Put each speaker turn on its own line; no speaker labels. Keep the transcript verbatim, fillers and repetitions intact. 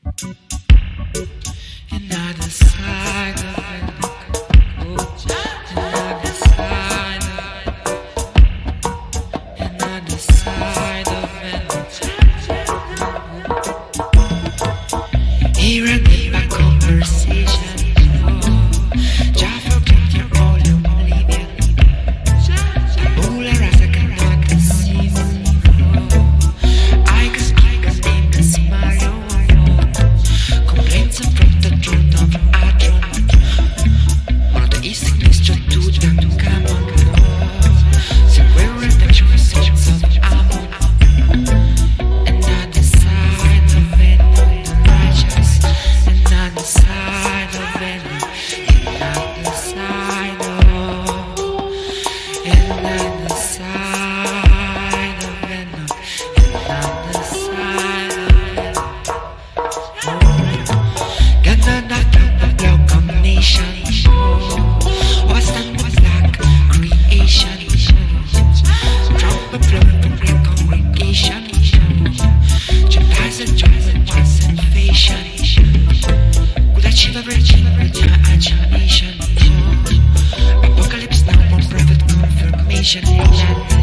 Another side of it. Another side of it. Another side of it. Here and there, my conversation. Just forget your all your oblivion. All the Rasta cannot deceive. I can speak and name the smile. Complaints from the throne of Adron. One of the east sickness just do them come on. So we're redemption for sins of Ammon. Another side of it, the righteous. Another side of it. Another side of Another side of it. Another side of it. Gonna knock out the welcome nation. What's that with black creation? Drop a blow of the congregation. Gentiles and Jews and just salvation. Could achieve a virgin with your imagination. Apocalypse now, more prophet confirmation.